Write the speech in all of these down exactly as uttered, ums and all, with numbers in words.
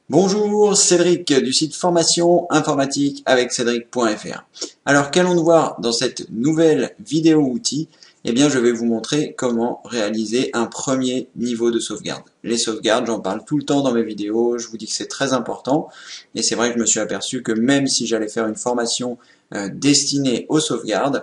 Bonjour, Cédric du site formation informatique avec cédric point f r. Alors qu'allons-nous voir dans cette nouvelle vidéo outil? Eh bien je vais vous montrer comment réaliser un premier niveau de sauvegarde. Les sauvegardes, j'en parle tout le temps dans mes vidéos, je vous dis que c'est très important et c'est vrai que je me suis aperçu que même si j'allais faire une formation euh, destinée aux sauvegardes,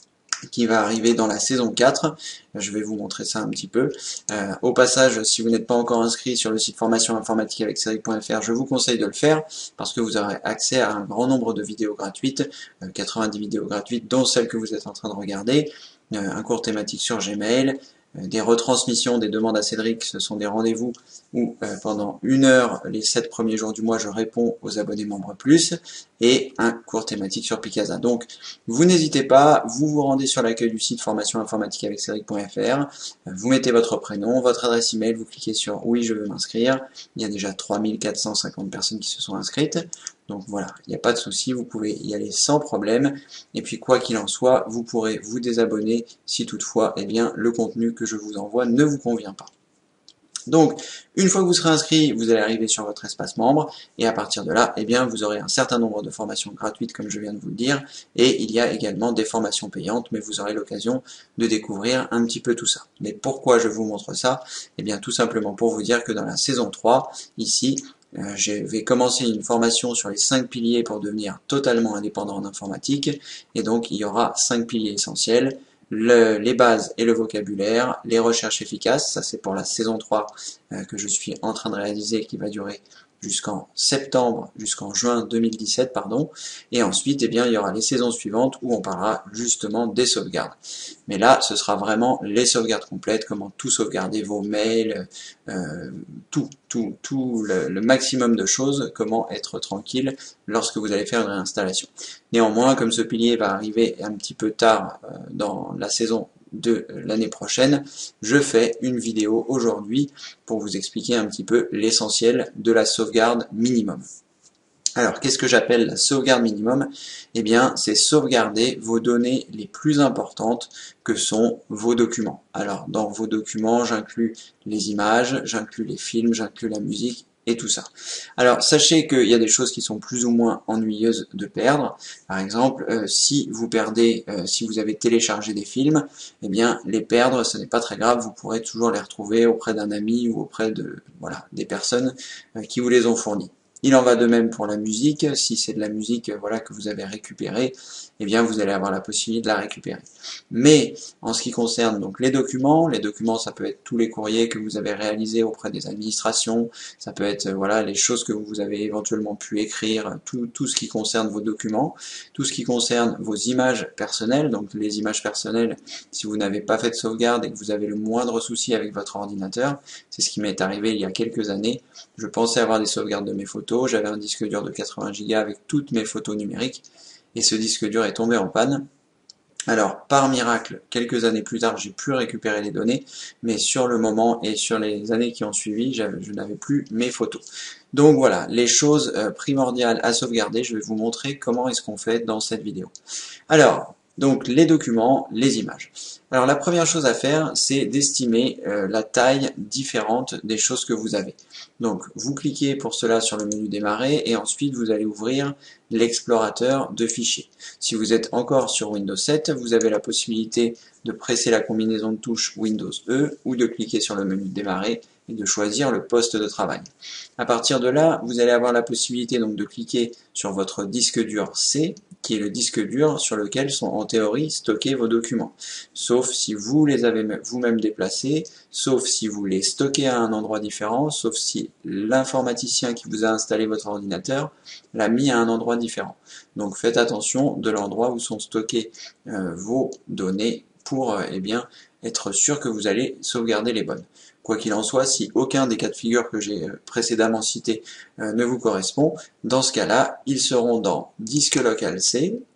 qui va arriver dans la saison quatre. Je vais vous montrer ça un petit peu. Euh, au passage, si vous n'êtes pas encore inscrit sur le site formation informatique avec cédric point f r, je vous conseille de le faire parce que vous aurez accès à un grand nombre de vidéos gratuites, euh, quatre-vingt-dix vidéos gratuites, dont celle que vous êtes en train de regarder, euh, un cours thématique sur Gmail, euh, des retransmissions des demandes à Cédric, ce sont des rendez-vous où euh, pendant une heure, les sept premiers jours du mois, je réponds aux abonnés membres plus, et un cours thématique sur Picasa. Donc, vous n'hésitez pas, vous vous rendez sur l'accueil du site formation informatique avec cédric point f r, vous mettez votre prénom, votre adresse email, vous cliquez sur oui je veux m'inscrire, il y a déjà trois mille quatre cent cinquante personnes qui se sont inscrites, donc voilà, il n'y a pas de souci, vous pouvez y aller sans problème, et puis quoi qu'il en soit, vous pourrez vous désabonner si toutefois eh bien, le contenu que je vous envoie ne vous convient pas. Donc, une fois que vous serez inscrit, vous allez arriver sur votre espace membre, et à partir de là, eh bien, vous aurez un certain nombre de formations gratuites, comme je viens de vous le dire, et il y a également des formations payantes, mais vous aurez l'occasion de découvrir un petit peu tout ça. Mais pourquoi je vous montre ça? Eh bien, tout simplement pour vous dire que dans la saison trois, ici, euh, je vais commencer une formation sur les cinq piliers pour devenir totalement indépendant en informatique, et donc il y aura cinq piliers essentiels. Le, les bases et le vocabulaire, les recherches efficaces, ça c'est pour la saison trois euh, que je suis en train de réaliser et qui va durer jusqu'en septembre, jusqu'en juin deux mille dix-sept, pardon, et ensuite, eh bien, il y aura les saisons suivantes où on parlera justement des sauvegardes. Mais là, ce sera vraiment les sauvegardes complètes, comment tout sauvegarder, vos mails, euh, tout, tout, tout le, le maximum de choses, comment être tranquille lorsque vous allez faire une réinstallation. Néanmoins, comme ce pilier va arriver un petit peu tard euh, dans la saison de l'année prochaine, je fais une vidéo aujourd'hui pour vous expliquer un petit peu l'essentiel de la sauvegarde minimum. Alors, qu'est-ce que j'appelle la sauvegarde minimum? Eh bien, c'est sauvegarder vos données les plus importantes que sont vos documents. Alors, dans vos documents, j'inclus les images, j'inclus les films, j'inclus la musique, et tout ça. Alors, sachez qu'il y a des choses qui sont plus ou moins ennuyeuses de perdre. Par exemple, euh, si vous perdez, euh, si vous avez téléchargé des films, eh bien, les perdre, ce n'est pas très grave, vous pourrez toujours les retrouver auprès d'un ami ou auprès de, voilà, des personnes euh, qui vous les ont fournis. Il en va de même pour la musique, si c'est de la musique voilà, que vous avez récupérée, eh bien vous allez avoir la possibilité de la récupérer. Mais en ce qui concerne donc les documents, les documents ça peut être tous les courriers que vous avez réalisés auprès des administrations, ça peut être voilà les choses que vous avez éventuellement pu écrire, tout, tout ce qui concerne vos documents, tout ce qui concerne vos images personnelles, donc les images personnelles, si vous n'avez pas fait de sauvegarde et que vous avez le moindre souci avec votre ordinateur, c'est ce qui m'est arrivé il y a quelques années, je pensais avoir des sauvegardes de mes photos, j'avais un disque dur de quatre-vingts gigas avec toutes mes photos numériques, et ce disque dur est tombé en panne. Alors, par miracle, quelques années plus tard, j'ai pu récupérer les données, mais sur le moment et sur les années qui ont suivi, je n'avais plus mes photos. Donc voilà, les choses primordiales à sauvegarder, je vais vous montrer comment est-ce qu'on fait dans cette vidéo. Alors, donc les documents, les images. Alors la première chose à faire, c'est d'estimer euh, la taille différente des choses que vous avez. Donc vous cliquez pour cela sur le menu démarrer et ensuite vous allez ouvrir l'explorateur de fichiers. Si vous êtes encore sur Windows sept, vous avez la possibilité de presser la combinaison de touches Windows E ou de cliquer sur le menu démarrer et de choisir le poste de travail. À partir de là, vous allez avoir la possibilité donc de cliquer sur votre disque dur C, qui est le disque dur sur lequel sont en théorie stockés vos documents. Sauf si vous les avez vous-même déplacés, sauf si vous les stockez à un endroit différent, sauf si l'informaticien qui vous a installé votre ordinateur l'a mis à un endroit différent. Donc faites attention de l'endroit où sont stockées euh, vos données pour euh, eh bien, être sûr que vous allez sauvegarder les bonnes. Quoi qu'il en soit, si aucun des cas de figure que j'ai précédemment cités euh, ne vous correspond, dans ce cas-là, ils seront dans disque local C,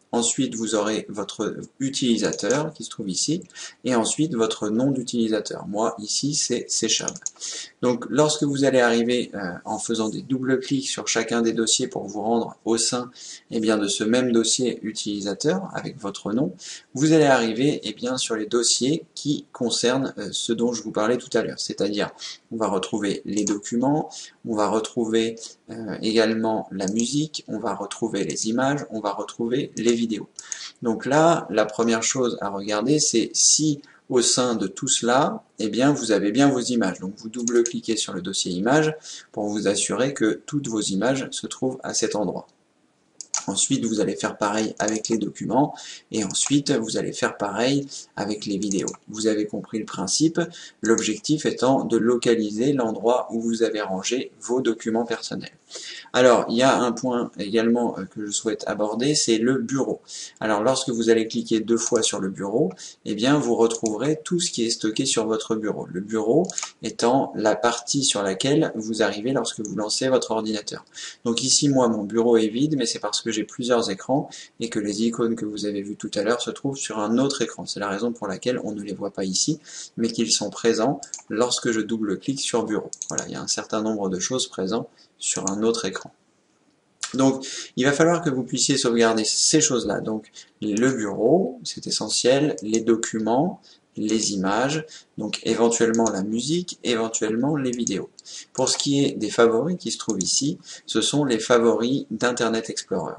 Ensuite, vous aurez votre utilisateur qui se trouve ici, et ensuite votre nom d'utilisateur. Moi, ici, c'est C Sharp. Donc, lorsque vous allez arriver euh, en faisant des double-clics sur chacun des dossiers pour vous rendre au sein eh bien, de ce même dossier utilisateur avec votre nom, vous allez arriver eh bien, sur les dossiers qui concernent euh, ce dont je vous parlais tout à l'heure. C'est-à-dire, on va retrouver les documents, on va retrouver euh, également la musique, on va retrouver les images, on va retrouver les vidéos. Donc là, la première chose à regarder, c'est si au sein de tout cela, eh bien, vous avez bien vos images. Donc vous double-cliquez sur le dossier images pour vous assurer que toutes vos images se trouvent à cet endroit. Ensuite, vous allez faire pareil avec les documents et ensuite, vous allez faire pareil avec les vidéos. Vous avez compris le principe, l'objectif étant de localiser l'endroit où vous avez rangé vos documents personnels. Alors, il y a un point également que je souhaite aborder, c'est le bureau. Alors, lorsque vous allez cliquer deux fois sur le bureau, eh bien, vous retrouverez tout ce qui est stocké sur votre bureau. Le bureau étant la partie sur laquelle vous arrivez lorsque vous lancez votre ordinateur. Donc ici, moi, mon bureau est vide, mais c'est parce que j'ai plusieurs écrans et que les icônes que vous avez vues tout à l'heure se trouvent sur un autre écran. C'est la raison pour laquelle on ne les voit pas ici, mais qu'ils sont présents lorsque je double-clique sur bureau. Voilà, il y a un certain nombre de choses présentes sur un autre écran. Donc, il va falloir que vous puissiez sauvegarder ces choses-là. Donc, le bureau, c'est essentiel, les documents, les images, donc éventuellement la musique, éventuellement les vidéos. Pour ce qui est des favoris qui se trouvent ici, ce sont les favoris d'Internet Explorer.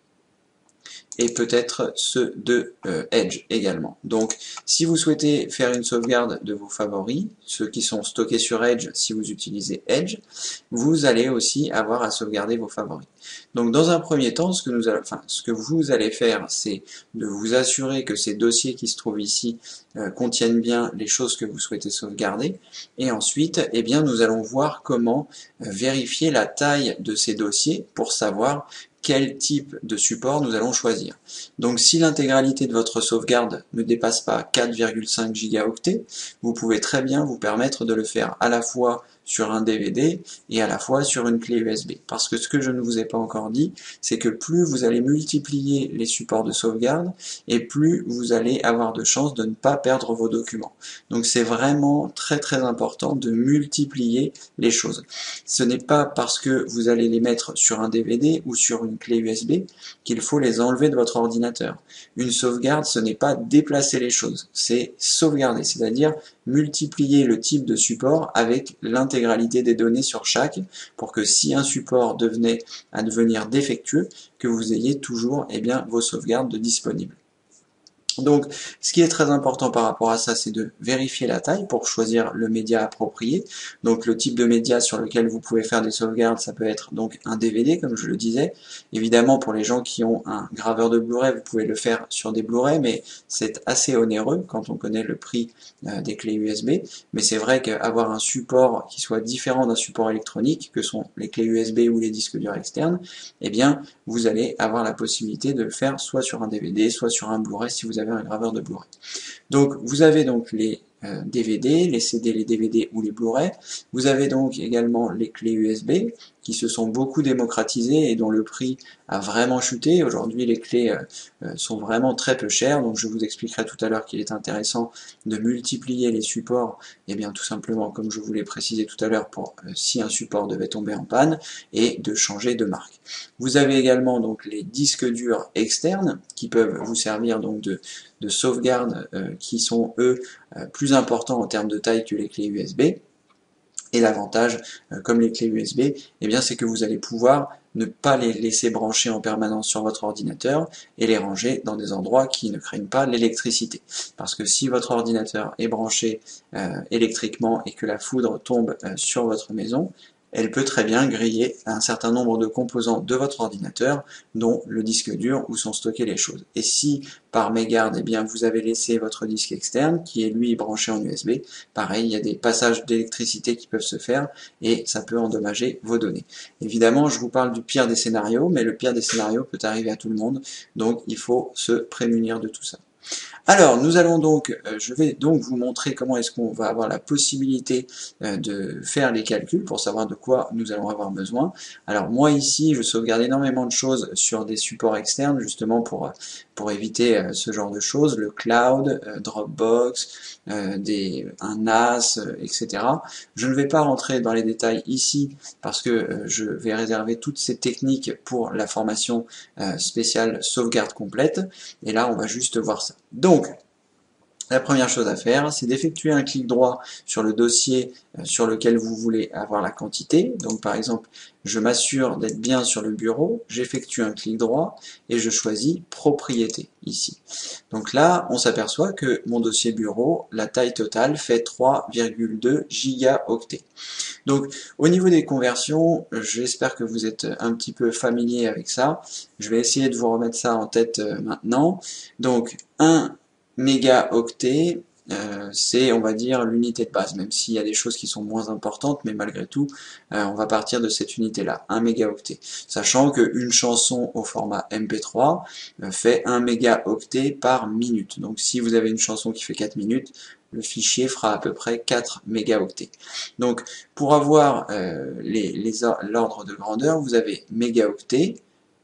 Et peut-être ceux de euh, Edge également. Donc, si vous souhaitez faire une sauvegarde de vos favoris, ceux qui sont stockés sur Edge, si vous utilisez Edge, vous allez aussi avoir à sauvegarder vos favoris. Donc, dans un premier temps, ce que, nous allons, enfin, ce que vous allez faire, c'est de vous assurer que ces dossiers qui se trouvent ici euh, contiennent bien les choses que vous souhaitez sauvegarder. Et ensuite, eh bien, nous allons voir comment euh, vérifier la taille de ces dossiers pour savoir quel type de support nous allons choisir. Donc si l'intégralité de votre sauvegarde ne dépasse pas quatre virgule cinq gigaoctets, vous pouvez très bien vous permettre de le faire à la fois sur un D V D et à la fois sur une clé U S B. Parce que ce que je ne vous ai pas encore dit, c'est que plus vous allez multiplier les supports de sauvegarde, et plus vous allez avoir de chances de ne pas perdre vos documents. Donc c'est vraiment très très important de multiplier les choses. Ce n'est pas parce que vous allez les mettre sur un D V D ou sur une clé U S B qu'il faut les enlever de votre ordinateur. Une sauvegarde, ce n'est pas déplacer les choses, c'est sauvegarder, c'est-à-dire multiplier le type de support avec l'intégralité des données sur chaque, pour que si un support devenait à devenir défectueux, que vous ayez toujours eh bien, vos sauvegardes disponibles. Donc, ce qui est très important par rapport à ça, c'est de vérifier la taille pour choisir le média approprié. Donc, le type de média sur lequel vous pouvez faire des sauvegardes, ça peut être donc un D V D, comme je le disais. Évidemment, pour les gens qui ont un graveur de Blu-ray, vous pouvez le faire sur des Blu-ray, mais c'est assez onéreux quand on connaît le prix euh, des clés U S B. Mais c'est vrai qu'avoir un support qui soit différent d'un support électronique, que sont les clés U S B ou les disques durs externes, eh bien, vous allez avoir la possibilité de le faire soit sur un D V D, soit sur un Blu-ray si vous avez un graveur de Blu-ray. Donc vous avez donc les euh, D V D, les C D, les D V D ou les Blu-ray. Vous avez donc également les clés U S B qui se sont beaucoup démocratisées et dont le prix a vraiment chuté. Aujourd'hui les clés euh, euh, sont vraiment très peu chères, donc je vous expliquerai tout à l'heure qu'il est intéressant de multiplier les supports, et bien tout simplement comme je vous l'ai précisé tout à l'heure pour euh, si un support devait tomber en panne, et de changer de marque. Vous avez également donc les disques durs externes qui peuvent vous servir donc de, de sauvegarde euh, qui sont eux euh, plus importants en termes de taille que les clés U S B. Et l'avantage, euh, comme les clés U S B, eh bien c'est que vous allez pouvoir ne pas les laisser brancher en permanence sur votre ordinateur et les ranger dans des endroits qui ne craignent pas l'électricité. Parce que si votre ordinateur est branché euh, électriquement et que la foudre tombe euh, sur votre maison, elle peut très bien griller un certain nombre de composants de votre ordinateur, dont le disque dur où sont stockées les choses. Et si, par mégarde, eh bien, vous avez laissé votre disque externe, qui est lui branché en U S B, pareil, il y a des passages d'électricité qui peuvent se faire, et ça peut endommager vos données. Évidemment, je vous parle du pire des scénarios, mais le pire des scénarios peut arriver à tout le monde, donc il faut se prémunir de tout ça. Alors, nous allons donc, euh, je vais donc vous montrer comment est-ce qu'on va avoir la possibilité euh, de faire les calculs pour savoir de quoi nous allons avoir besoin. Alors moi ici, je sauvegarde énormément de choses sur des supports externes, justement pour, pour éviter euh, ce genre de choses, le cloud, euh, Dropbox, euh, des, un N A S, euh, et cetera. Je ne vais pas rentrer dans les détails ici parce que euh, je vais réserver toutes ces techniques pour la formation euh, spéciale sauvegarde complète. Et là, on va juste voir ça. Donc, la première chose à faire, c'est d'effectuer un clic droit sur le dossier sur lequel vous voulez avoir la quantité. Donc par exemple, je m'assure d'être bien sur le bureau, j'effectue un clic droit et je choisis propriété ici. Donc là, on s'aperçoit que mon dossier bureau, la taille totale fait trois virgule deux gigaoctets. Donc au niveau des conversions, j'espère que vous êtes un petit peu familier avec ça. Je vais essayer de vous remettre ça en tête maintenant. Donc un mégaoctet, euh, c'est, on va dire, l'unité de base, même s'il y a des choses qui sont moins importantes, mais malgré tout, euh, on va partir de cette unité-là, un mégaoctet. Sachant qu'une chanson au format M P trois euh, fait un mégaoctet par minute. Donc si vous avez une chanson qui fait quatre minutes, le fichier fera à peu près quatre mégaoctets. Donc pour avoir euh, les, les, l'ordre de grandeur, vous avez mégaoctet,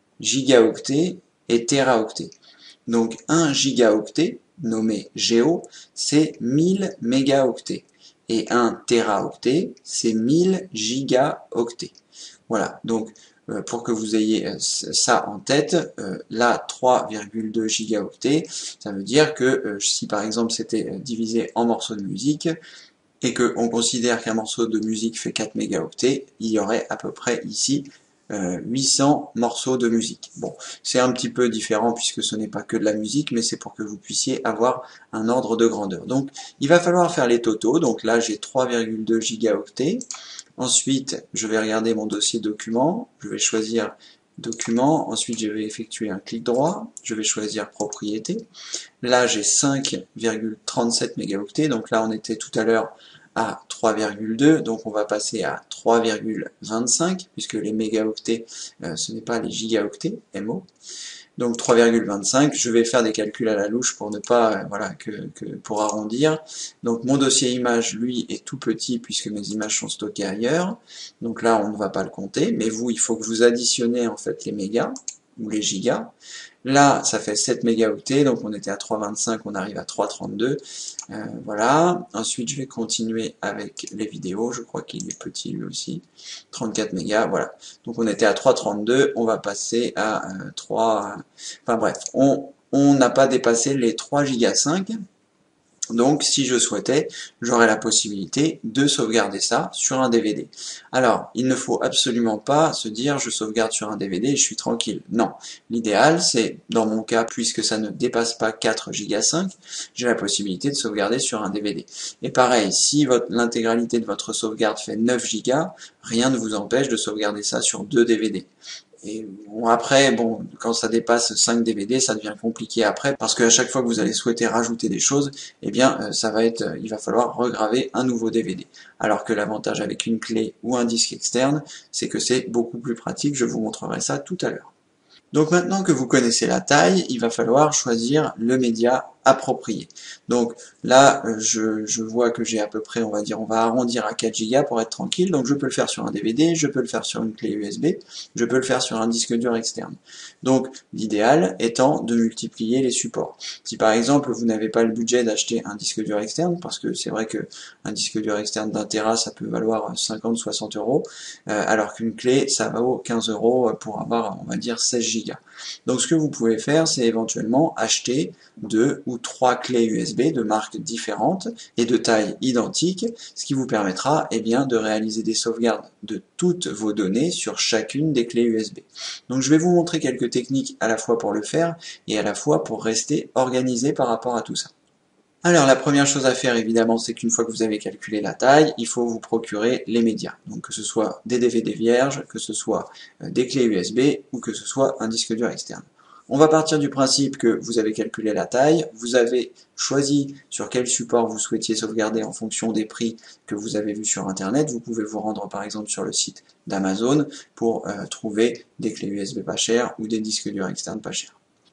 gigaoctet et téraoctet. Donc un gigaoctet, nommé Géo, c'est mille mégaoctets. Et un téraoctet, c'est mille gigaoctets. Voilà, donc euh, pour que vous ayez euh, ça en tête, euh, là, trois virgule deux gigaoctets, ça veut dire que euh, si par exemple c'était divisé en morceaux de musique, et qu'on considère qu'un morceau de musique fait quatre mégaoctets, il y aurait à peu près ici Euh, huit cents morceaux de musique. Bon, c'est un petit peu différent puisque ce n'est pas que de la musique, mais c'est pour que vous puissiez avoir un ordre de grandeur. Donc, il va falloir faire les totaux. Donc là, j'ai trois virgule deux gigaoctets. Ensuite, je vais regarder mon dossier document. Je vais choisir document. Ensuite, je vais effectuer un clic droit. Je vais choisir propriété. Là, j'ai cinq virgule trente-sept mégaoctets. Donc là, on était tout à l'heure à trois virgule deux, donc on va passer à trois virgule vingt-cinq, puisque les mégaoctets, euh, ce n'est pas les gigaoctets, M O. Donc trois virgule vingt-cinq, je vais faire des calculs à la louche pour ne pas, euh, voilà, que, que pour arrondir. Donc mon dossier image, lui, est tout petit puisque mes images sont stockées ailleurs. Donc là, on ne va pas le compter, mais vous, il faut que vous additionnez en fait les mégas ou les gigas. Là, ça fait sept mégaoctets, donc on était à trois virgule vingt-cinq, on arrive à trois virgule trente-deux. Euh, voilà. Ensuite, je vais continuer avec les vidéos. Je crois qu'il est petit lui aussi. trente-quatre mégas, voilà. Donc on était à trois virgule trente-deux, on va passer à euh, trois... Euh, enfin bref, on on n'a pas dépassé les trois virgule cinq giga. Donc, si je souhaitais, j'aurais la possibilité de sauvegarder ça sur un D V D. Alors, il ne faut absolument pas se dire je sauvegarde sur un D V D et je suis tranquille. Non. L'idéal, c'est, dans mon cas, puisque ça ne dépasse pas quatre virgule cinq giga, j'ai la possibilité de sauvegarder sur un D V D. Et pareil, si l'intégralité de votre sauvegarde fait neuf gigas, rien ne vous empêche de sauvegarder ça sur deux D V D. Et bon, après, bon, quand ça dépasse cinq D V D, ça devient compliqué après, parce qu'à chaque fois que vous allez souhaiter rajouter des choses, eh bien, euh, ça va être, euh, il va falloir regraver un nouveau D V D. Alors que l'avantage avec une clé ou un disque externe, c'est que c'est beaucoup plus pratique, je vous montrerai ça tout à l'heure. Donc maintenant que vous connaissez la taille, il va falloir choisir le média approprié. Donc là, je, je vois que j'ai à peu près, on va dire, on va arrondir à quatre gigas pour être tranquille. Donc je peux le faire sur un D V D, je peux le faire sur une clé U S B, je peux le faire sur un disque dur externe. Donc l'idéal étant de multiplier les supports. Si par exemple vous n'avez pas le budget d'acheter un disque dur externe, parce que c'est vrai que un disque dur externe d'un téra ça peut valoir cinquante à soixante euros, euh, alors qu'une clé ça vaut quinze euros pour avoir, on va dire, seize gigas. Donc ce que vous pouvez faire, c'est éventuellement acheter deux ou trois clés U S B de marques différentes et de taille identique, ce qui vous permettra eh bien, de réaliser des sauvegardes de toutes vos données sur chacune des clés U S B. Donc je vais vous montrer quelques techniques à la fois pour le faire et à la fois pour rester organisé par rapport à tout ça. Alors la première chose à faire évidemment, c'est qu'une fois que vous avez calculé la taille, il faut vous procurer les médias. Donc que ce soit des D V D vierges, que ce soit des clés U S B ou que ce soit un disque dur externe. On va partir du principe que vous avez calculé la taille, vous avez choisi sur quel support vous souhaitiez sauvegarder en fonction des prix que vous avez vus sur internet. Vous pouvez vous rendre par exemple sur le site d'Amazon pour euh, trouver des clés U S B pas chères ou des disques durs externes pas chers.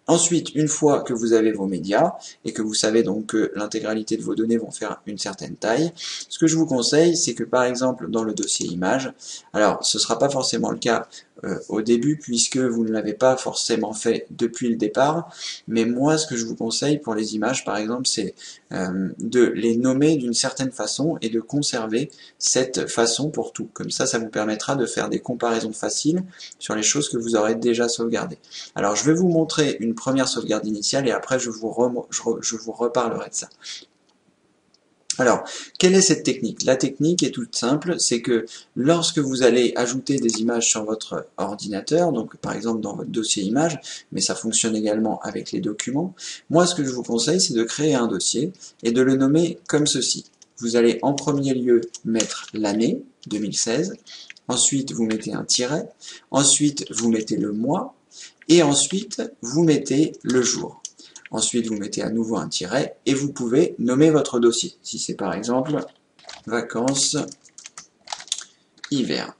Ensuite, une fois que vous avez vos médias et que vous savez donc que l'intégralité de vos données vont faire une certaine taille, ce que je vous conseille, c'est que par exemple dans le dossier images, alors ce ne sera pas forcément le cas euh, au début puisque vous ne l'avez pas forcément fait depuis le départ, mais moi ce que je vous conseille pour les images par exemple, c'est euh, de les nommer d'une certaine façon et de conserver cette façon pour tout. Comme ça, ça vous permettra de faire des comparaisons faciles sur les choses que vous aurez déjà sauvegardées. Alors je vais vous montrer une première sauvegarde initiale et après je vous, je, re, je vous reparlerai de ça. Alors, quelle est cette technique? La technique est toute simple, c'est que lorsque vous allez ajouter des images sur votre ordinateur, donc par exemple dans votre dossier images, mais ça fonctionne également avec les documents, moi ce que je vous conseille c'est de créer un dossier et de le nommer comme ceci. Vous allez en premier lieu mettre l'année, deux mille seize, ensuite vous mettez un tiret, ensuite vous mettez le mois, et ensuite vous mettez le jour. Ensuite, vous mettez à nouveau un tiret et vous pouvez nommer votre dossier. Si c'est par exemple vacances hiver.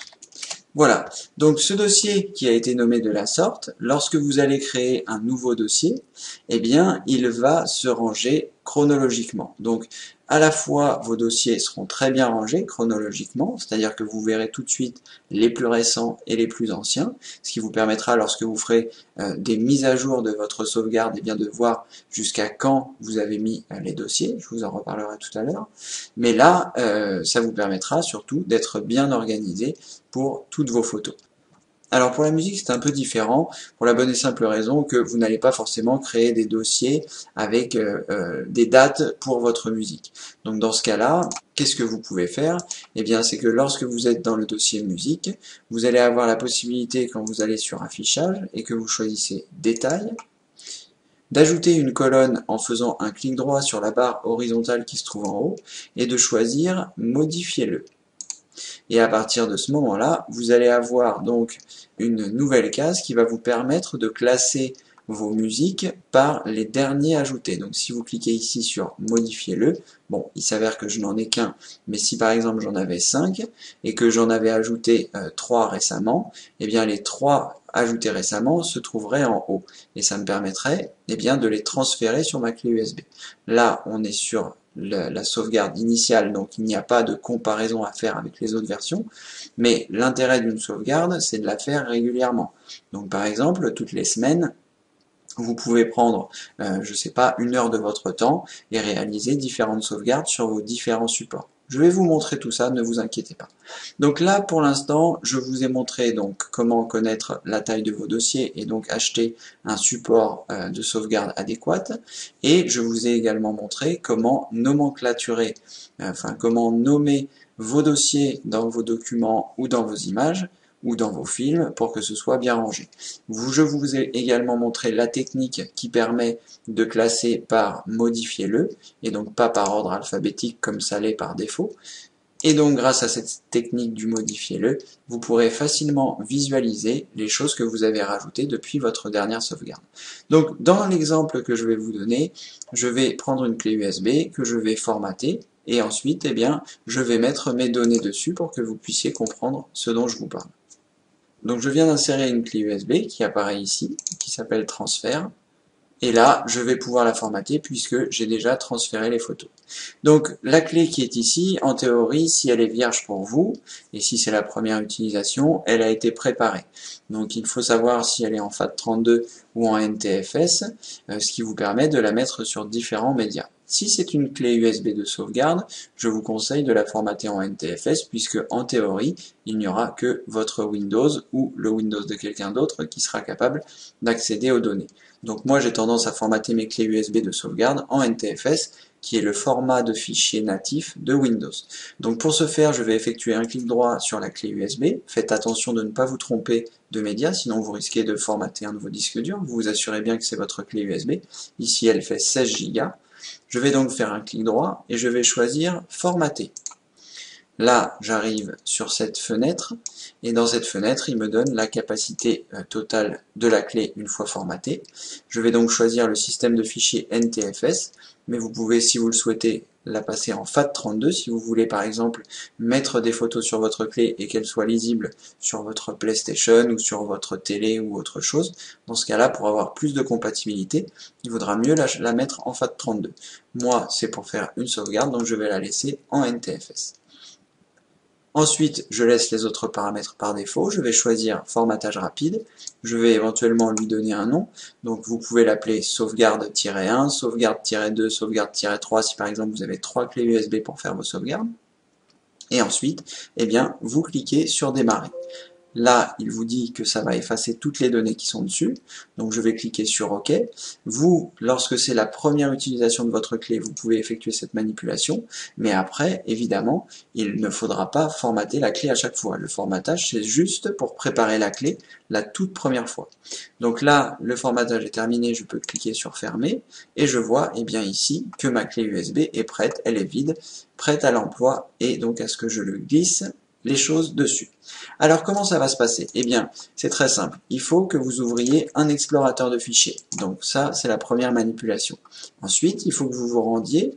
Voilà, donc ce dossier qui a été nommé de la sorte, lorsque vous allez créer un nouveau dossier, eh bien, il va se ranger chronologiquement. Donc, à la fois, vos dossiers seront très bien rangés chronologiquement, c'est-à-dire que vous verrez tout de suite les plus récents et les plus anciens, ce qui vous permettra, lorsque vous ferez euh, des mises à jour de votre sauvegarde, eh bien, de voir jusqu'à quand vous avez mis euh, les dossiers, je vous en reparlerai tout à l'heure. Mais là, euh, ça vous permettra surtout d'être bien organisé pour toutes vos photos. Alors pour la musique c'est un peu différent, pour la bonne et simple raison que vous n'allez pas forcément créer des dossiers avec euh, euh, des dates pour votre musique. Donc dans ce cas-là, qu'est-ce que vous pouvez faire? Eh bien c'est que lorsque vous êtes dans le dossier musique, vous allez avoir la possibilité, quand vous allez sur affichage et que vous choisissez détail, d'ajouter une colonne en faisant un clic droit sur la barre horizontale qui se trouve en haut et de choisir modifiez-le. Et à partir de ce moment-là, vous allez avoir donc une nouvelle case qui va vous permettre de classer vos musiques par les derniers ajoutés. Donc si vous cliquez ici sur modifiez-le, bon, il s'avère que je n'en ai qu'un, mais si par exemple j'en avais cinq et que j'en avais ajouté euh, trois récemment, eh bien les trois ajoutés récemment se trouveraient en haut. Et ça me permettrait eh bien, de les transférer sur ma clé U S B. Là, on est sur La, la sauvegarde initiale, donc il n'y a pas de comparaison à faire avec les autres versions, mais l'intérêt d'une sauvegarde, c'est de la faire régulièrement. Donc par exemple, toutes les semaines, vous pouvez prendre, euh, je sais pas, une heure de votre temps et réaliser différentes sauvegardes sur vos différents supports. Je vais vous montrer tout ça, ne vous inquiétez pas. Donc là, pour l'instant, je vous ai montré donc comment connaître la taille de vos dossiers et donc acheter un support euh, de sauvegarde adéquate. Et je vous ai également montré comment nomenclaturer, euh, enfin comment nommer vos dossiers dans vos documents ou dans vos images ou dans vos films pour que ce soit bien rangé. Je vous ai également montré la technique qui permet de classer par modifiez-le et donc pas par ordre alphabétique comme ça l'est par défaut. Et donc grâce à cette technique du modifiez-le, vous pourrez facilement visualiser les choses que vous avez rajoutées depuis votre dernière sauvegarde. Donc dans l'exemple que je vais vous donner, je vais prendre une clé U S B que je vais formater et ensuite eh bien, je vais mettre mes données dessus pour que vous puissiez comprendre ce dont je vous parle. Donc je viens d'insérer une clé U S B qui apparaît ici, qui s'appelle transfert. Et là, je vais pouvoir la formater puisque j'ai déjà transféré les photos. Donc la clé qui est ici, en théorie, si elle est vierge pour vous, et si c'est la première utilisation, elle a été préparée. Donc il faut savoir si elle est en FAT trente-deux ou en N T F S, euh, ce qui vous permet de la mettre sur différents médias. Si c'est une clé U S B de sauvegarde, je vous conseille de la formater en N T F S puisque en théorie, il n'y aura que votre Windows ou le Windows de quelqu'un d'autre qui sera capable d'accéder aux données. Donc moi j'ai tendance à formater mes clés U S B de sauvegarde en N T F S qui est le format de fichier natif de Windows. Donc pour ce faire, je vais effectuer un clic droit sur la clé U S B. Faites attention de ne pas vous tromper de média, sinon vous risquez de formater un nouveau disque dur. Vous vous assurez bien que c'est votre clé U S B. Ici elle fait seize gigas. Je vais donc faire un clic droit et je vais choisir formater. Là, j'arrive sur cette fenêtre et dans cette fenêtre, il me donne la capacité euh, totale de la clé une fois formatée. Je vais donc choisir le système de fichiers N T F S, mais vous pouvez, si vous le souhaitez, la passer en FAT trente-deux si vous voulez par exemple mettre des photos sur votre clé et qu'elles soient lisibles sur votre PlayStation ou sur votre télé ou autre chose. Dans ce cas-là, pour avoir plus de compatibilité, il vaudra mieux la, la mettre en FAT trente-deux. Moi, c'est pour faire une sauvegarde, donc je vais la laisser en N T F S. Ensuite, je laisse les autres paramètres par défaut. Je vais choisir formatage rapide. Je vais éventuellement lui donner un nom. Donc, vous pouvez l'appeler sauvegarde-un, sauvegarde-deux, sauvegarde-trois si par exemple vous avez trois clés U S B pour faire vos sauvegardes. Et ensuite, eh bien, vous cliquez sur démarrer. Là, il vous dit que ça va effacer toutes les données qui sont dessus. Donc, je vais cliquer sur OK. Vous, lorsque c'est la première utilisation de votre clé, vous pouvez effectuer cette manipulation. Mais après, évidemment, il ne faudra pas formater la clé à chaque fois. Le formatage, c'est juste pour préparer la clé la toute première fois. Donc là, le formatage est terminé. Je peux cliquer sur fermer. Et je vois, eh bien, ici, que ma clé U S B est prête. Elle est vide, prête à l'emploi. Et donc, à ce que je le glisse les choses dessus. Alors comment ça va se passer? Eh bien, c'est très simple. Il faut que vous ouvriez un explorateur de fichiers. Donc ça, c'est la première manipulation. Ensuite, il faut que vous vous rendiez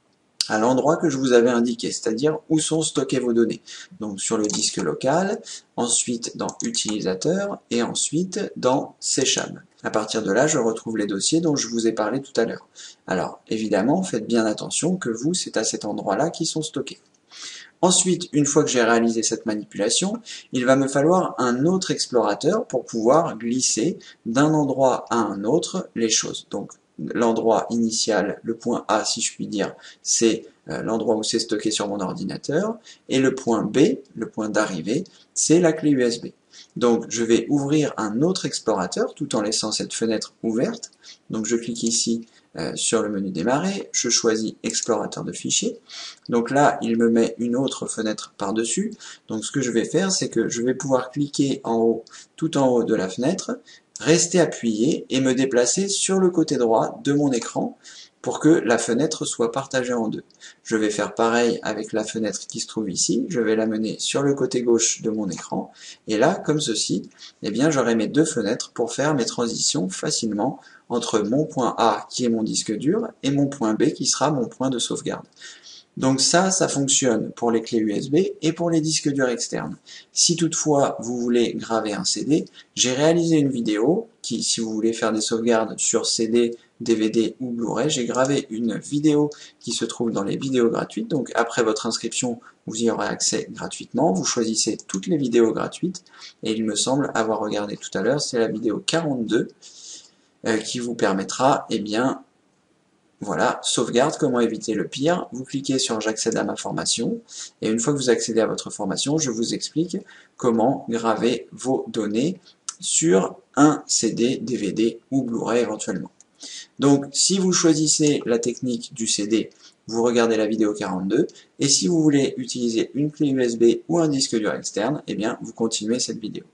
à l'endroit que je vous avais indiqué, c'est-à-dire où sont stockées vos données. Donc sur le disque local, ensuite dans Utilisateur et ensuite dans C Cham. À partir de là, je retrouve les dossiers dont je vous ai parlé tout à l'heure. Alors, évidemment, faites bien attention que vous, c'est à cet endroit-là qu'ils sont stockés. Ensuite, une fois que j'ai réalisé cette manipulation, il va me falloir un autre explorateur pour pouvoir glisser d'un endroit à un autre les choses. Donc, l'endroit initial, le point A, si je puis dire, c'est l'endroit où c'est stocké sur mon ordinateur, et le point B, le point d'arrivée, c'est la clé U S B. Donc, je vais ouvrir un autre explorateur tout en laissant cette fenêtre ouverte. Donc, je clique ici euh, sur le menu démarrer, je choisis explorateur de fichiers. Donc là, il me met une autre fenêtre par-dessus. Donc, ce que je vais faire, c'est que je vais pouvoir cliquer en haut, tout en haut de la fenêtre, rester appuyé et me déplacer sur le côté droit de mon écran pour que la fenêtre soit partagée en deux. Je vais faire pareil avec la fenêtre qui se trouve ici, je vais la mener sur le côté gauche de mon écran, et là, comme ceci, eh bien, j'aurai mes deux fenêtres pour faire mes transitions facilement entre mon point A, qui est mon disque dur, et mon point B, qui sera mon point de sauvegarde. Donc ça, ça fonctionne pour les clés U S B et pour les disques durs externes. Si toutefois vous voulez graver un C D, j'ai réalisé une vidéo qui, si vous voulez faire des sauvegardes sur C D, D V D ou Blu-ray, j'ai gravé une vidéo qui se trouve dans les vidéos gratuites. Donc après votre inscription, vous y aurez accès gratuitement. Vous choisissez toutes les vidéos gratuites et il me semble avoir regardé tout à l'heure, c'est la vidéo quarante-deux euh, qui vous permettra, eh bien, voilà, sauvegarde, comment éviter le pire. Vous cliquez sur j'accède à ma formation et une fois que vous accédez à votre formation, je vous explique comment graver vos données sur un C D, D V D ou Blu-ray éventuellement. Donc si vous choisissez la technique du C D, vous regardez la vidéo quarante-deux et si vous voulez utiliser une clé U S B ou un disque dur externe, eh bien vous continuez cette vidéo.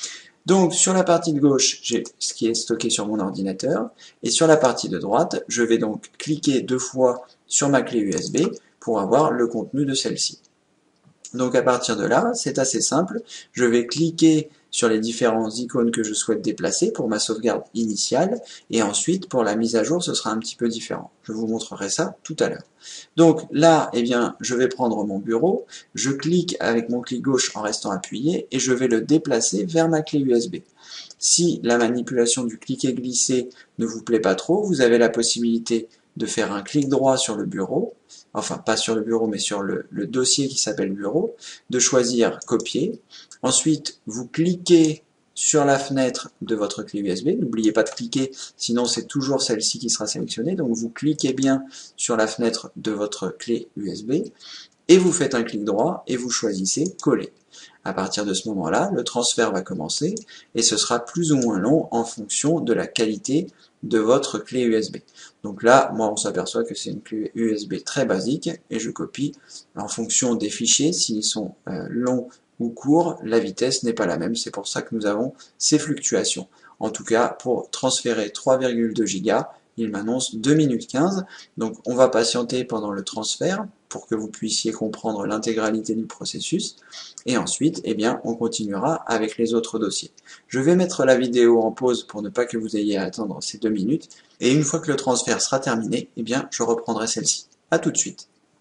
Donc sur la partie de gauche, j'ai ce qui est stocké sur mon ordinateur, et sur la partie de droite, je vais donc cliquer deux fois sur ma clé U S B pour avoir le contenu de celle-ci. Donc à partir de là, c'est assez simple, je vais cliquer sur les différentes icônes que je souhaite déplacer pour ma sauvegarde initiale, et ensuite pour la mise à jour, ce sera un petit peu différent. Je vous montrerai ça tout à l'heure. Donc là, eh bien, je vais prendre mon bureau, je clique avec mon clic gauche en restant appuyé, et je vais le déplacer vers ma clé U S B. Si la manipulation du cliquer-glisser ne vous plaît pas trop, vous avez la possibilité de faire un clic droit sur le bureau, enfin pas sur le bureau mais sur le, le dossier qui s'appelle bureau, de choisir copier, ensuite vous cliquez sur la fenêtre de votre clé U S B, n'oubliez pas de cliquer, sinon c'est toujours celle-ci qui sera sélectionnée, donc vous cliquez bien sur la fenêtre de votre clé U S B, et vous faites un clic droit et vous choisissez coller. À partir de ce moment-là, le transfert va commencer et ce sera plus ou moins long en fonction de la qualité de votre clé U S B. Donc là, moi on s'aperçoit que c'est une clé U S B très basique et je copie en fonction des fichiers, s'ils sont euh, longs ou courts, la vitesse n'est pas la même, c'est pour ça que nous avons ces fluctuations. En tout cas, pour transférer trois virgule deux gigas, il m'annonce deux minutes quinze, donc on va patienter pendant le transfert pour que vous puissiez comprendre l'intégralité du processus, et ensuite, eh bien, on continuera avec les autres dossiers. Je vais mettre la vidéo en pause pour ne pas que vous ayez à attendre ces deux minutes, et une fois que le transfert sera terminé, eh bien, je reprendrai celle-ci. À tout de suite.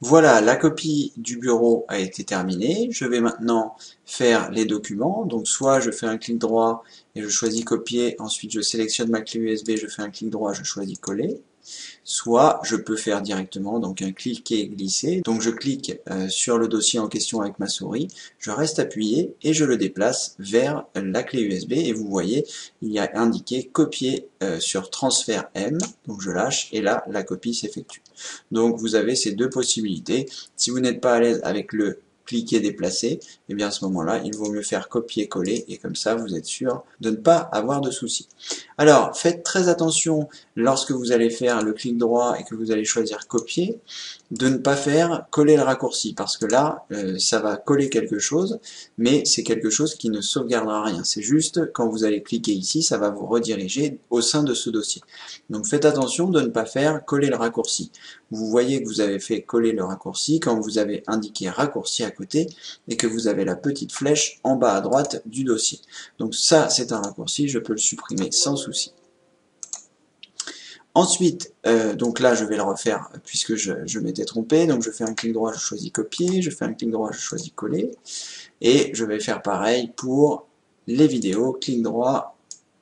Voilà, la copie du bureau a été terminée. Je vais maintenant faire les documents. Donc soit je fais un clic droit et je choisis copier, ensuite je sélectionne ma clé U S B, je fais un clic droit, je choisis coller. Soit je peux faire directement donc un cliquer glisser. Donc je clique euh, sur le dossier en question avec ma souris, je reste appuyé et je le déplace vers la clé U S B et vous voyez il y a indiqué copier euh, sur transfert M. Donc je lâche et là la copie s'effectue. Donc vous avez ces deux possibilités. Si vous n'êtes pas à l'aise avec le cliquer déplacer, et bien à ce moment-là, il vaut mieux faire copier-coller et comme ça vous êtes sûr de ne pas avoir de soucis. Alors faites très attention lorsque vous allez faire le clic droit et que vous allez choisir copier, de ne pas faire coller le raccourci parce que là euh, ça va coller quelque chose mais c'est quelque chose qui ne sauvegardera rien. C'est juste quand vous allez cliquer ici, ça va vous rediriger au sein de ce dossier. Donc faites attention de ne pas faire coller le raccourci. Vous voyez que vous avez fait coller le raccourci quand vous avez indiqué raccourci à côté et que vous avez la petite flèche en bas à droite du dossier. Donc ça c'est un raccourci, je peux le supprimer sans souci. Ensuite, euh, donc là je vais le refaire puisque je, je m'étais trompé, donc je fais un clic droit, je choisis copier, je fais un clic droit, je choisis coller, et je vais faire pareil pour les vidéos, clic droit,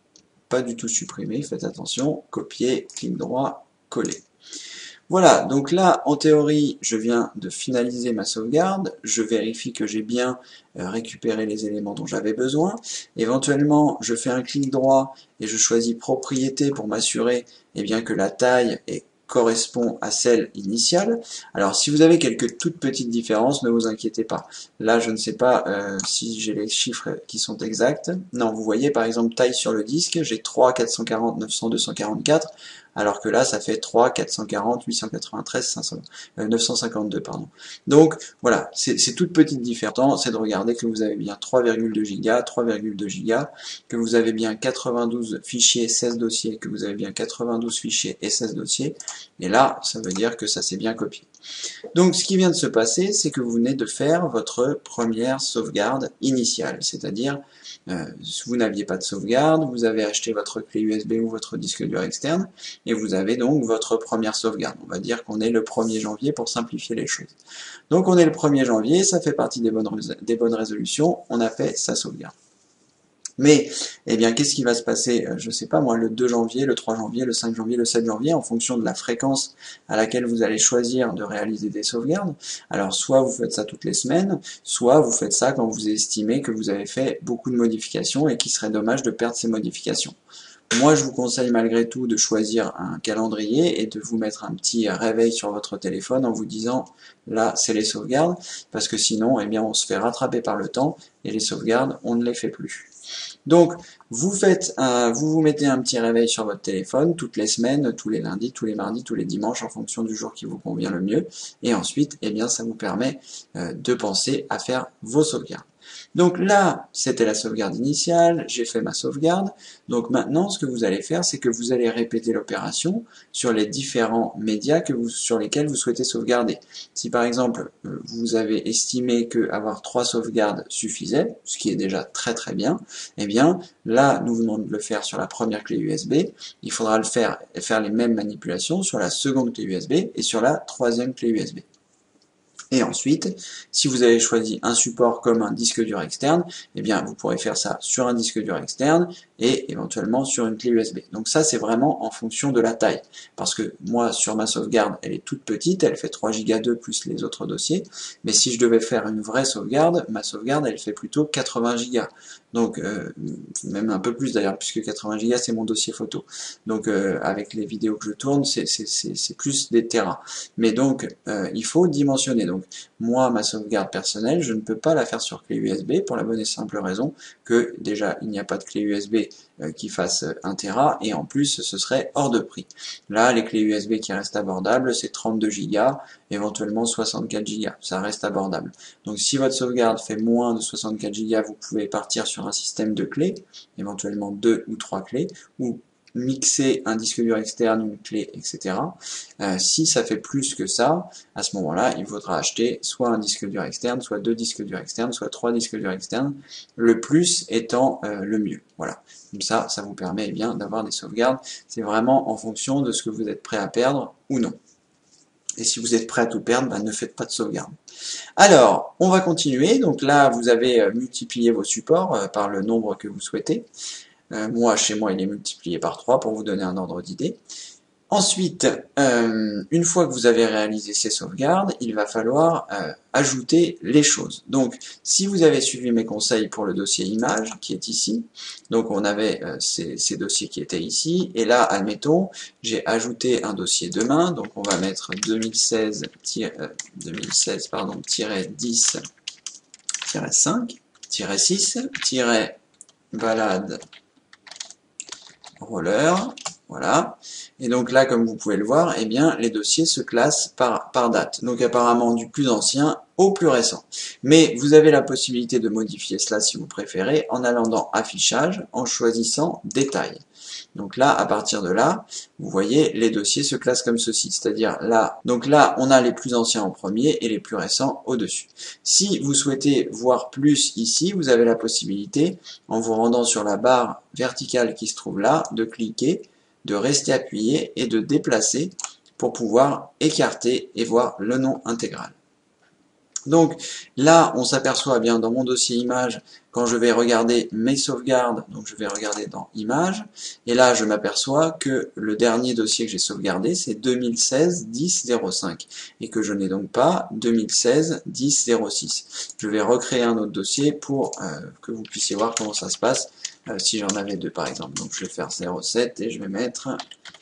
pas du tout supprimer, faites attention, copier, clic droit, coller. Voilà, donc là, en théorie, je viens de finaliser ma sauvegarde, je vérifie que j'ai bien euh, récupéré les éléments dont j'avais besoin, éventuellement, je fais un clic droit et je choisis propriété pour m'assurer eh bien, que la taille est correspond à celle initiale. Alors si vous avez quelques toutes petites différences, ne vous inquiétez pas. Là je ne sais pas euh, si j'ai les chiffres qui sont exacts. Non, vous voyez par exemple taille sur le disque, j'ai trois, quatre cent quarante, neuf cents, deux cent quarante-quatre, alors que là ça fait trois, quatre cent quarante, huit cent quatre-vingt-treize, cinq cents, euh, neuf cent cinquante-deux, pardon. Donc voilà, c'est toute petite différence, c'est de regarder que vous avez bien trois virgule deux gigas, trois virgule deux gigas, que vous avez bien quatre-vingt-douze fichiers, seize dossiers, que vous avez bien quatre-vingt-douze fichiers et seize dossiers. Et là, ça veut dire que ça s'est bien copié. Donc, ce qui vient de se passer, c'est que vous venez de faire votre première sauvegarde initiale. C'est-à-dire, euh, vous n'aviez pas de sauvegarde, vous avez acheté votre clé U S B ou votre disque dur externe, et vous avez donc votre première sauvegarde. On va dire qu'on est le premier janvier pour simplifier les choses. Donc, on est le premier janvier, ça fait partie des bonnes, des bonnes résolutions, on a fait sa sauvegarde. Mais, eh bien, qu'est-ce qui va se passer, je ne sais pas moi, le deux janvier, le trois janvier, le cinq janvier, le sept janvier, en fonction de la fréquence à laquelle vous allez choisir de réaliser des sauvegardes. Alors, soit vous faites ça toutes les semaines, soit vous faites ça quand vous estimez que vous avez fait beaucoup de modifications et qu'il serait dommage de perdre ces modifications. Moi, je vous conseille malgré tout de choisir un calendrier et de vous mettre un petit réveil sur votre téléphone en vous disant là, c'est les sauvegardes, parce que sinon, eh bien, on se fait rattraper par le temps et les sauvegardes, on ne les fait plus. Donc, vous faites un, vous vous mettez un petit réveil sur votre téléphone toutes les semaines, tous les lundis, tous les mardis, tous les dimanches, en fonction du jour qui vous convient le mieux. Et ensuite, eh bien, ça vous permet euh, de penser à faire vos sauvegardes. Donc là, c'était la sauvegarde initiale, j'ai fait ma sauvegarde. Donc maintenant, ce que vous allez faire, c'est que vous allez répéter l'opération sur les différents médias que vous, sur lesquels vous souhaitez sauvegarder. Si par exemple, vous avez estimé que avoir trois sauvegardes suffisait, ce qui est déjà très très bien, eh bien là, nous venons de le faire sur la première clé U S B. Il faudra le faire, faire les mêmes manipulations sur la seconde clé U S B et sur la troisième clé U S B. Et ensuite, si vous avez choisi un support comme un disque dur externe, eh bien vous pourrez faire ça sur un disque dur externe et éventuellement sur une clé U S B. Donc ça, c'est vraiment en fonction de la taille. Parce que moi, sur ma sauvegarde, elle est toute petite, elle fait trois giga deux plus les autres dossiers. Mais si je devais faire une vraie sauvegarde, ma sauvegarde, elle fait plutôt quatre-vingts gigas. Donc, euh, même un peu plus d'ailleurs, puisque quatre-vingts gigas, c'est mon dossier photo. Donc, euh, avec les vidéos que je tourne, c'est plus des terras. Mais donc, euh, il faut dimensionner. Donc, moi, ma sauvegarde personnelle, je ne peux pas la faire sur clé U S B pour la bonne et simple raison que déjà, il n'y a pas de clé U S B euh, qui fasse un téra et en plus, ce serait hors de prix. Là, les clés U S B qui restent abordables, c'est trente-deux gigas, éventuellement soixante-quatre gigas. Ça reste abordable. Donc, si votre sauvegarde fait moins de soixante-quatre gigas, vous pouvez partir sur un système de clés, éventuellement deux ou trois clés, ou mixer un disque dur externe, une clé, et cetera. Euh, si ça fait plus que ça, à ce moment-là, il faudra acheter soit un disque dur externe, soit deux disques durs externes, soit trois disques durs externes, le plus étant euh, le mieux. Voilà. Comme ça, ça vous permet eh bien d'avoir des sauvegardes. C'est vraiment en fonction de ce que vous êtes prêt à perdre ou non. Et si vous êtes prêt à tout perdre, bah, ne faites pas de sauvegarde. Alors, on va continuer. Donc là, vous avez euh, multiplié vos supports euh, par le nombre que vous souhaitez. Euh, moi, chez moi, il est multiplié par trois pour vous donner un ordre d'idée. Ensuite, euh, une fois que vous avez réalisé ces sauvegardes, il va falloir euh, ajouter les choses. Donc, si vous avez suivi mes conseils pour le dossier image, qui est ici, donc on avait euh, ces, ces dossiers qui étaient ici, et là, admettons, j'ai ajouté un dossier demain, donc on va mettre deux mille seize, euh, deux mille seize pardon, dix, cinq, six, balade, roller, voilà. Et donc là, comme vous pouvez le voir, eh bien, les dossiers se classent par, par date. Donc apparemment du plus ancien au plus récent. Mais vous avez la possibilité de modifier cela si vous préférez en allant dans Affichage, en choisissant Détails. Donc là, à partir de là, vous voyez, les dossiers se classent comme ceci. C'est-à-dire là, donc là, on a les plus anciens en premier et les plus récents au-dessus. Si vous souhaitez voir plus ici, vous avez la possibilité, en vous rendant sur la barre verticale qui se trouve là, de cliquer, de rester appuyé et de déplacer pour pouvoir écarter et voir le nom intégral. Donc là, on s'aperçoit bien dans mon dossier image, quand je vais regarder mes sauvegardes, donc je vais regarder dans Images, et là je m'aperçois que le dernier dossier que j'ai sauvegardé, c'est deux mille seize dix zéro cinq, et que je n'ai donc pas deux mille seize dix zéro six. Je vais recréer un autre dossier pour euh, que vous puissiez voir comment ça se passe, euh, si j'en avais deux par exemple. Donc je vais faire zéro sept et je vais mettre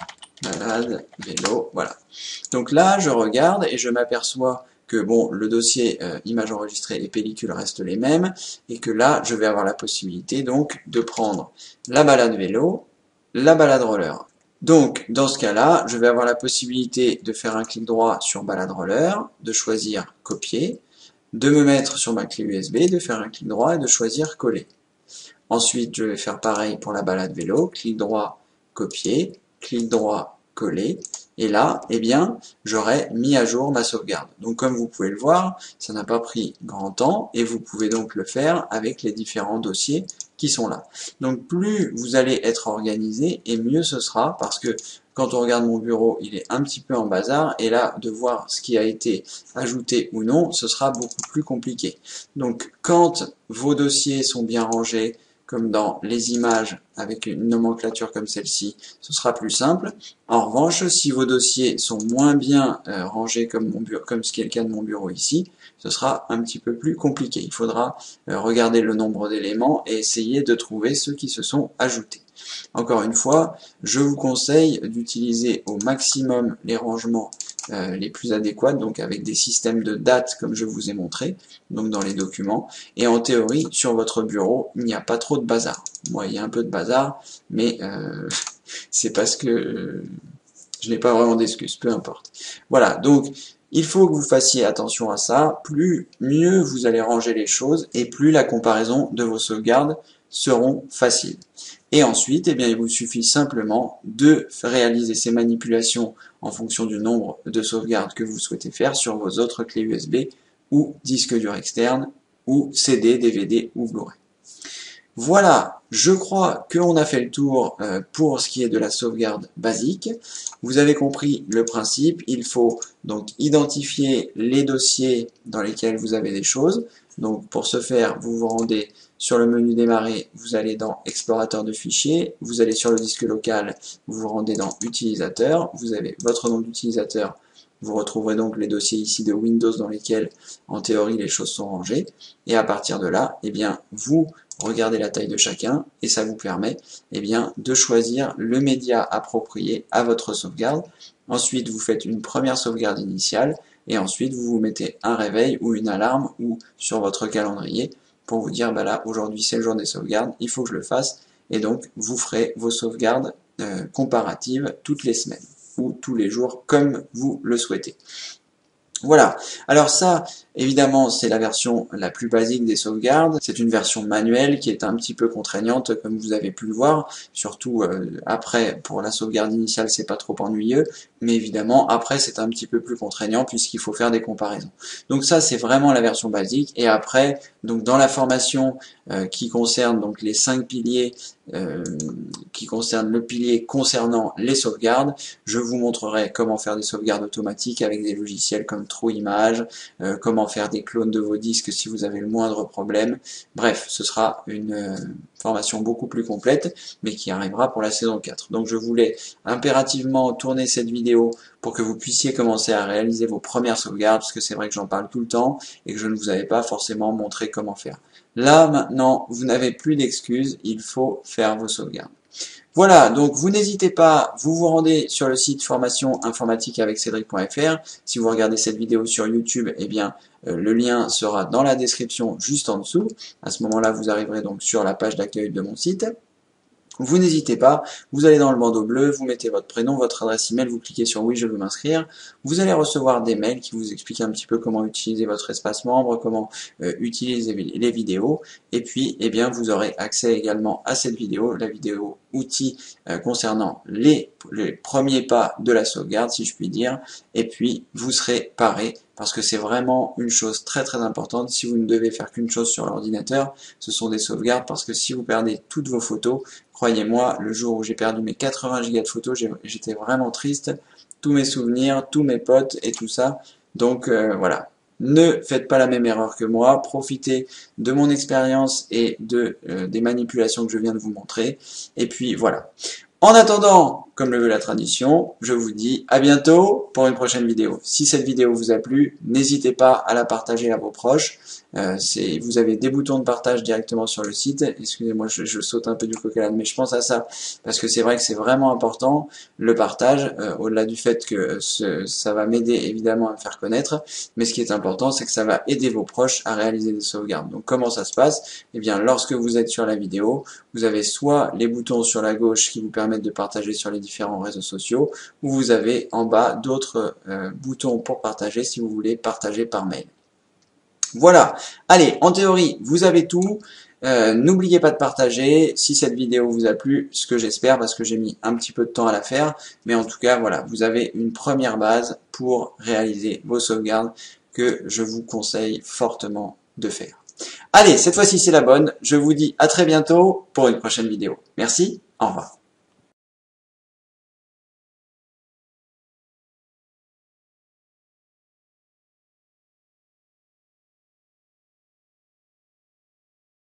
balade, vélo, voilà. Donc là, je regarde et je m'aperçois que bon, le dossier euh, image enregistrée et pellicule restent les mêmes, et que là, je vais avoir la possibilité donc de prendre la balade vélo, la balade roller. Donc, dans ce cas-là, je vais avoir la possibilité de faire un clic droit sur balade roller, de choisir copier, de me mettre sur ma clé U S B, de faire un clic droit et de choisir coller. Ensuite, je vais faire pareil pour la balade vélo, clic droit, copier, clic droit, coller, et là, eh bien, j'aurai mis à jour ma sauvegarde. Donc comme vous pouvez le voir, ça n'a pas pris grand temps, et vous pouvez donc le faire avec les différents dossiers qui sont là. Donc plus vous allez être organisé, et mieux ce sera, parce que quand on regarde mon bureau, il est un petit peu en bazar, et là, de voir ce qui a été ajouté ou non, ce sera beaucoup plus compliqué. Donc quand vos dossiers sont bien rangés, comme dans les images avec une nomenclature comme celle-ci, ce sera plus simple. En revanche, si vos dossiers sont moins bien euh, rangés comme, mon bureau, comme ce qui est le cas de mon bureau ici, ce sera un petit peu plus compliqué. Il faudra euh, regarder le nombre d'éléments et essayer de trouver ceux qui se sont ajoutés. Encore une fois, je vous conseille d'utiliser au maximum les rangements Euh, les plus adéquates, donc avec des systèmes de dates comme je vous ai montré, donc dans les documents, et en théorie, sur votre bureau, il n'y a pas trop de bazar. Moi, il y a un peu de bazar, mais euh, c'est parce que euh, je n'ai pas vraiment d'excuses, peu importe. Voilà, donc il faut que vous fassiez attention à ça, plus mieux vous allez ranger les choses, et plus la comparaison de vos sauvegardes seront faciles. Et ensuite, eh bien, il vous suffit simplement de réaliser ces manipulations en fonction du nombre de sauvegardes que vous souhaitez faire sur vos autres clés U S B ou disques durs externes ou C D, D V D ou Blu-ray. Voilà, je crois qu'on a fait le tour euh, pour ce qui est de la sauvegarde basique. Vous avez compris le principe, il faut donc identifier les dossiers dans lesquels vous avez des choses. Donc pour ce faire, vous vous rendez sur le menu démarrer, vous allez dans explorateur de fichiers, vous allez sur le disque local, vous vous rendez dans utilisateur, vous avez votre nom d'utilisateur, vous retrouverez donc les dossiers ici de Windows dans lesquels en théorie les choses sont rangées, et à partir de là, eh bien vous regardez la taille de chacun et ça vous permet eh bien, de choisir le média approprié à votre sauvegarde. Ensuite, vous faites une première sauvegarde initiale et ensuite vous vous mettez un réveil ou une alarme ou sur votre calendrier pour vous dire bah là aujourd'hui c'est le jour des sauvegardes, il faut que je le fasse et donc vous ferez vos sauvegardes euh, comparatives toutes les semaines ou tous les jours comme vous le souhaitez. Voilà, alors ça, Évidemment, c'est la version la plus basique des sauvegardes. C'est une version manuelle qui est un petit peu contraignante, comme vous avez pu le voir. Surtout euh, après, pour la sauvegarde initiale, c'est pas trop ennuyeux. Mais évidemment, après, c'est un petit peu plus contraignant puisqu'il faut faire des comparaisons. Donc ça, c'est vraiment la version basique. Et après, donc dans la formation euh, qui concerne donc les cinq piliers, euh, qui concerne le pilier concernant les sauvegardes, je vous montrerai comment faire des sauvegardes automatiques avec des logiciels comme TrueImage, euh, comment faire des clones de vos disques si vous avez le moindre problème. Bref, ce sera une euh, formation beaucoup plus complète, mais qui arrivera pour la saison quatre. Donc je voulais impérativement tourner cette vidéo pour que vous puissiez commencer à réaliser vos premières sauvegardes, parce que c'est vrai que j'en parle tout le temps et que je ne vous avais pas forcément montré comment faire. Là, maintenant, vous n'avez plus d'excuses, il faut faire vos sauvegardes. Voilà, donc vous n'hésitez pas, vous vous rendez sur le site formation informatique avec cédric point F R. Si vous regardez cette vidéo sur YouTube, eh bien, euh, le lien sera dans la description juste en dessous. À ce moment-là, vous arriverez donc sur la page d'accueil de mon site. Vous n'hésitez pas, vous allez dans le bandeau bleu, vous mettez votre prénom, votre adresse email, vous cliquez sur oui, je veux m'inscrire. Vous allez recevoir des mails qui vous expliquent un petit peu comment utiliser votre espace membre, comment euh, utiliser les vidéos. Et puis, eh bien, vous aurez accès également à cette vidéo, la vidéo outils euh, concernant les, les premiers pas de la sauvegarde, si je puis dire. Et puis, vous serez paré, parce que c'est vraiment une chose très très importante. Si vous ne devez faire qu'une chose sur l'ordinateur, ce sont des sauvegardes, parce que si vous perdez toutes vos photos, croyez-moi, le jour où j'ai perdu mes quatre-vingts gigas de photos, j'étais vraiment triste. Tous mes souvenirs, tous mes potes et tout ça. Donc euh, voilà, ne faites pas la même erreur que moi. Profitez de mon expérience et de euh, des manipulations que je viens de vous montrer. Et puis voilà. En attendant, comme le veut la tradition, je vous dis à bientôt pour une prochaine vidéo. Si cette vidéo vous a plu, n'hésitez pas à la partager à vos proches. Euh, c'est, vous avez des boutons de partage directement sur le site. Excusez-moi, je, je saute un peu du coq à l'âne, mais je pense à ça parce que c'est vrai que c'est vraiment important, le partage, euh, au-delà du fait que ce, ça va m'aider évidemment à me faire connaître, mais ce qui est important, c'est que ça va aider vos proches à réaliser des sauvegardes. Donc comment ça se passe? Eh bien, lorsque vous êtes sur la vidéo, vous avez soit les boutons sur la gauche qui vous permettent de partager sur les différents réseaux sociaux, ou vous avez en bas d'autres euh, boutons pour partager si vous voulez partager par mail. Voilà, allez, en théorie, vous avez tout. Euh, N'oubliez pas de partager si cette vidéo vous a plu, ce que j'espère parce que j'ai mis un petit peu de temps à la faire. Mais en tout cas, voilà, vous avez une première base pour réaliser vos sauvegardes que je vous conseille fortement de faire. Allez, cette fois-ci c'est la bonne. Je vous dis à très bientôt pour une prochaine vidéo. Merci, au revoir.